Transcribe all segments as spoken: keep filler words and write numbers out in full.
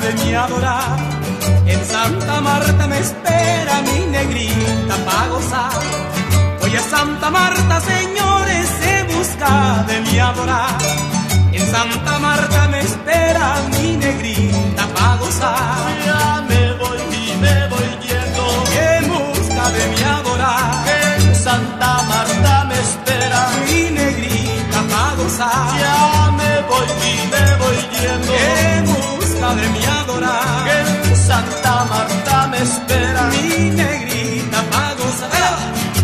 de mi adorar. En Santa Marta me espera mi negrita pa' gozar. Voy a Santa Marta, señores, en busca de mi adorar. En Santa Marta me espera mi negrita pa' gozar. Ya me voy y me voy yendo en busca de mi adorar. En Santa Marta me espera mi negrita pa' gozar. Ya me voy y me voy yendo en busca de mi adorar. En Santa Marta me espera mi negrita pa' gozar.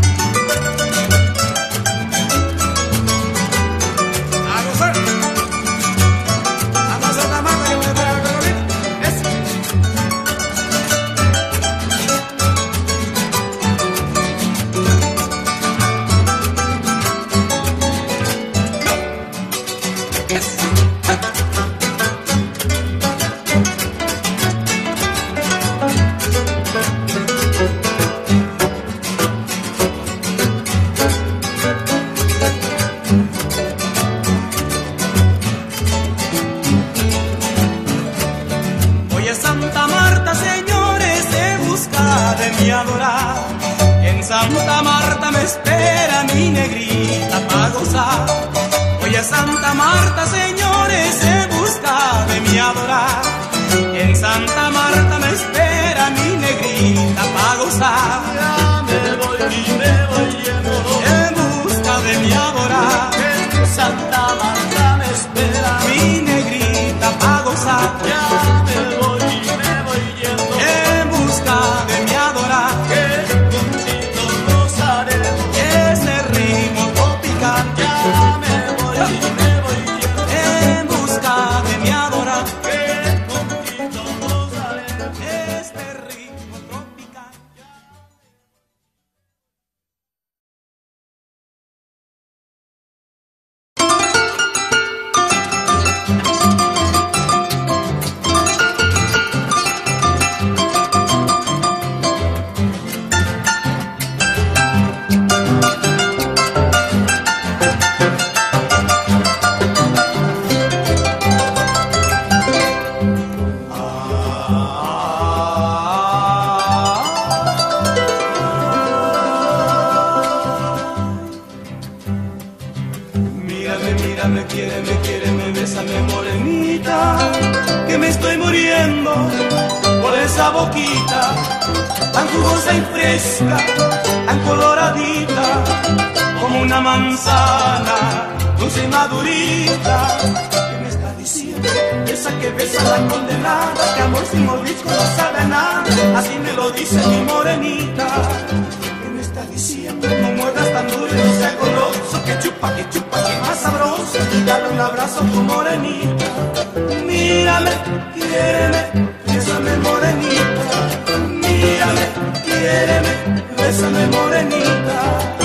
Santa Marta me espera mi negrita pa' gozar. Voy a Santa Marta, señores, en busca de mi adorar. En Santa Marta me espera mi negrita pa' gozar. Ya me voy y me voy yendo en busca de mi adorar. En Santa Marta me espera mi negrita pa' gozar. Ya me voy y me voy yendo en busca de mi adorar. Ese ritmo tropical. Ya me voy y me voy yendo en busca de mi adorar. Que contigo gozaremos este ritmo tropical. Mírame, quiere, me quiere, me besa, me morenita, que me estoy muriendo por esa boquita tan jugosa y fresca, tan coloradita, como una manzana, dulce y madurita. ¿Qué me está diciendo? Esa que besa la condenada, que amor sin mordisco no sabe a nada, así me lo dice mi morenita. ¿Qué me está diciendo? No muerdas tan duro y no seas goloso, que chupa, que chupa, que más sabroso, dale un abrazo a tu morenita. Mírame, quiéreme, bésame morenita. Mírame, quiéreme, bésame morenita.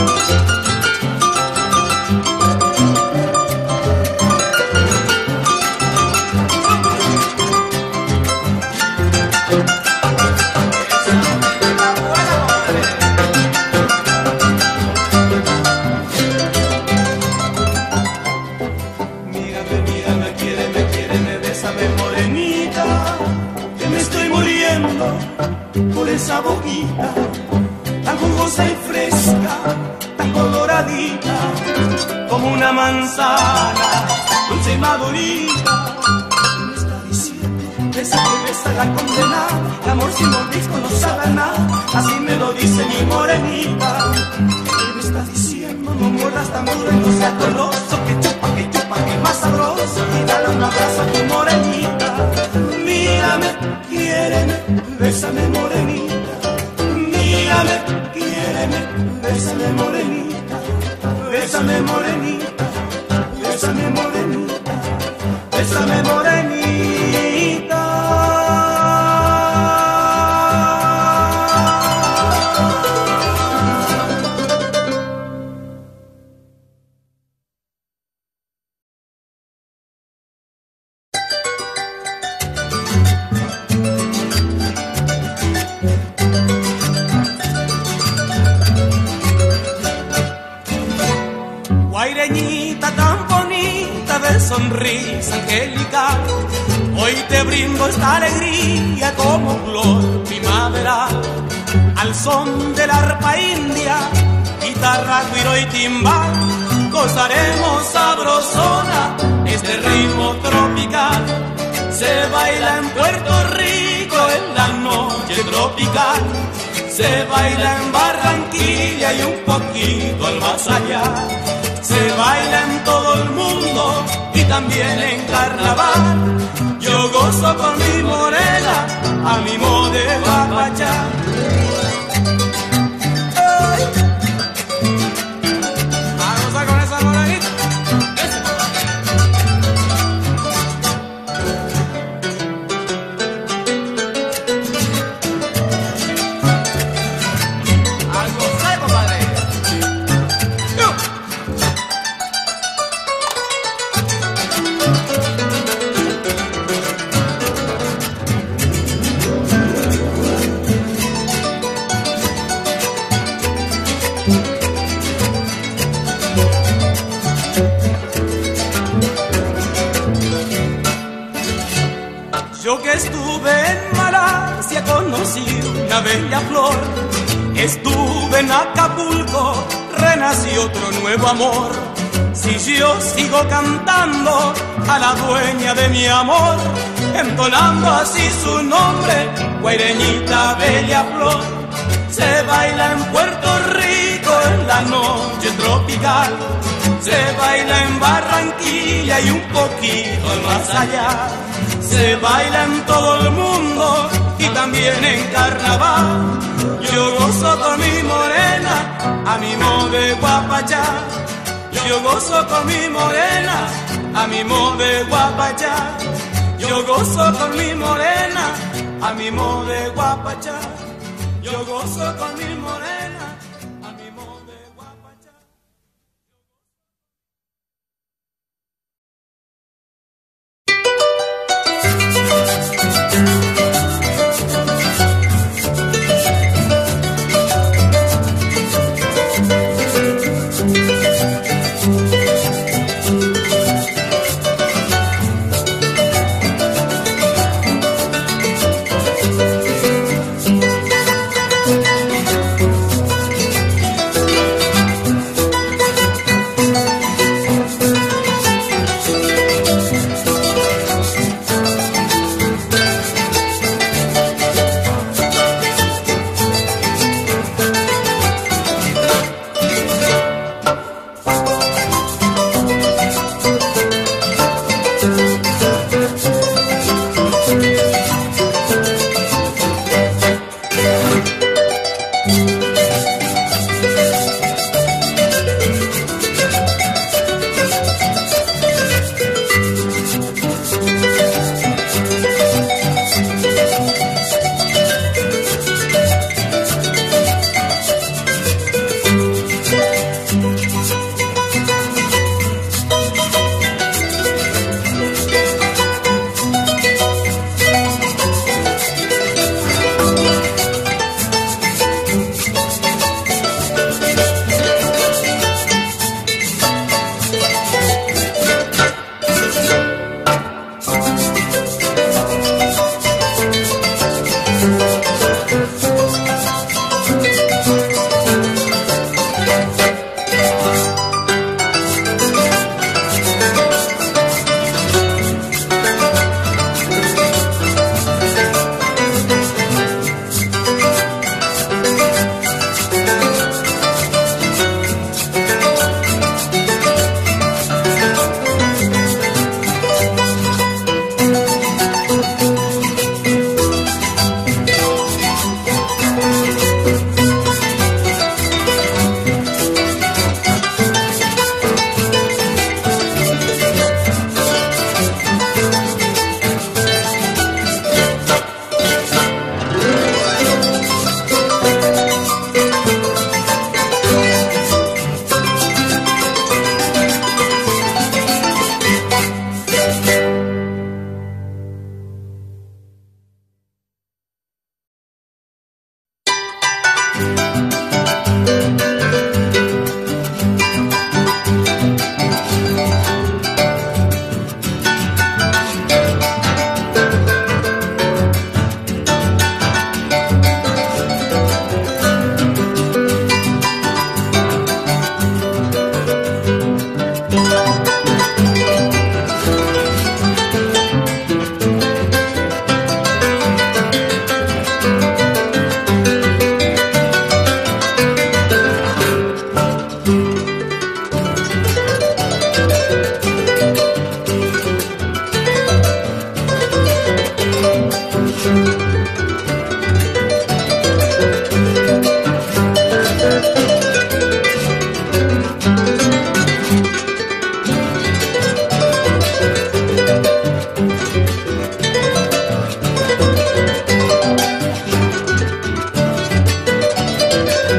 Por esa boquita tan jugosa y fresca, tan coloradita, como una manzana, dulce y madurita. ¿Qué me está diciendo? Esa que besa la condenada, el amor sin mordisco no sabe a nada, así me lo dice mi morenita. ¿Qué me está diciendo? No muerdas tan duro y no seas goloso, que chupa, que chupa, que más sabroso, y dale un abrazo a tu morenita. Mírame, quiéreme, bésame morenita. Mírame, quiéreme, bésame morenita. Bésame morenita, bésame morenita, bésame morenita. Guaireñita tan bonita de sonrisa angelical, Hoy te brindo esta alegría como flor primaveral, al son del arpa india, guitarra, güiro y timbal, gozaremos sabrosona este ritmo tropical. Se baila en Puerto Rico en la noche tropical, se baila en Barranquilla y un poquito al más allá, se baila en todo el mundo y también en carnaval. Yo gozo con mi morena a mi modo de guapachá. Vamos a con esa morenita. Yo que estuve en Malasia conocí una bella flor, estuve en Acapulco, renació otro nuevo amor. Si yo sigo cantando a la dueña de mi amor, entonando así su nombre, guaireñita bella flor. Se baila en Puerto Rico en la noche tropical, se baila en Barranquilla y un poquito más allá, se baila en todo el mundo y también en carnaval. Yo gozo con mi morena a mi modo de guapachá, yo gozo con mi morena a mi modo de guapachá, yo gozo con mi morena a mi modo de guapachá, yo gozo con mi morena a mi modo de guapachá.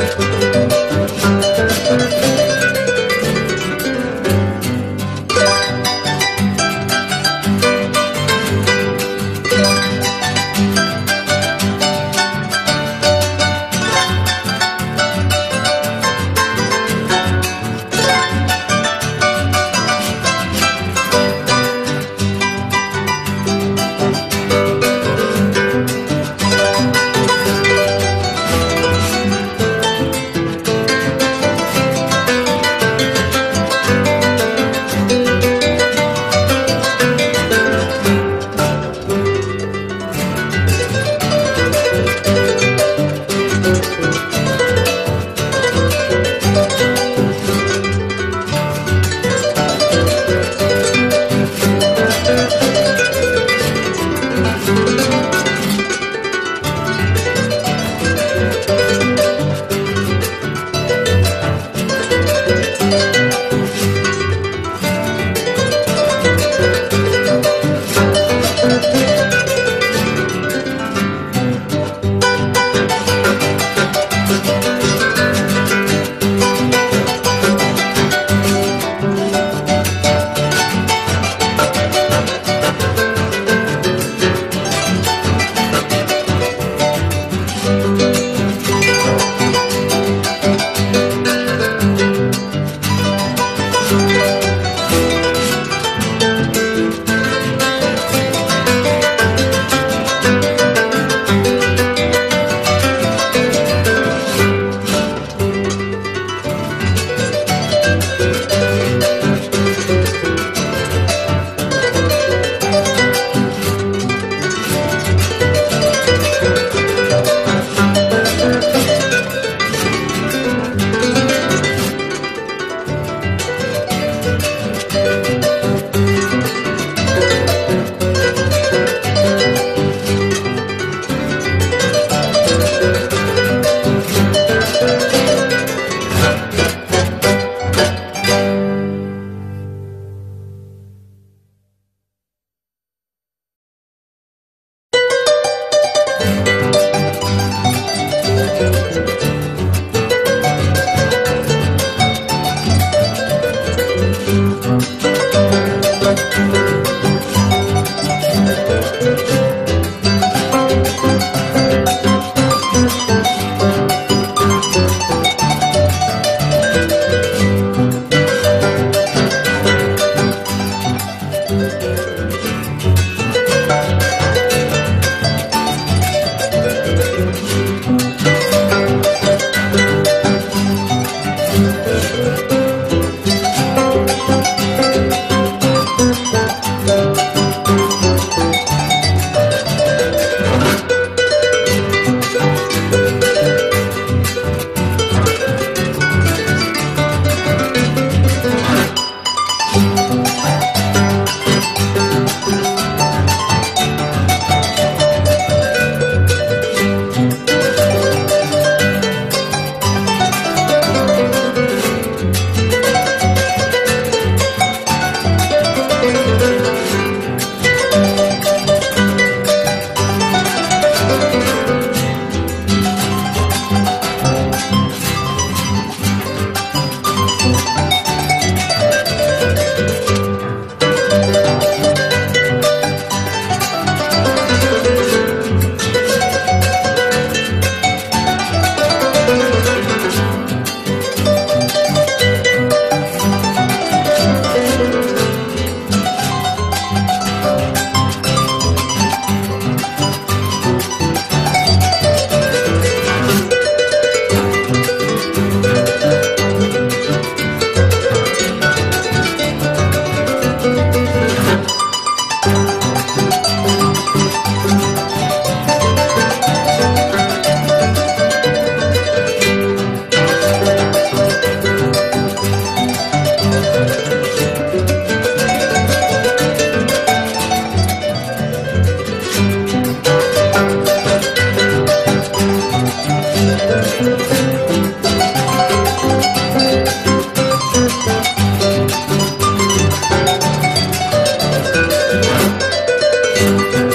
Thank you.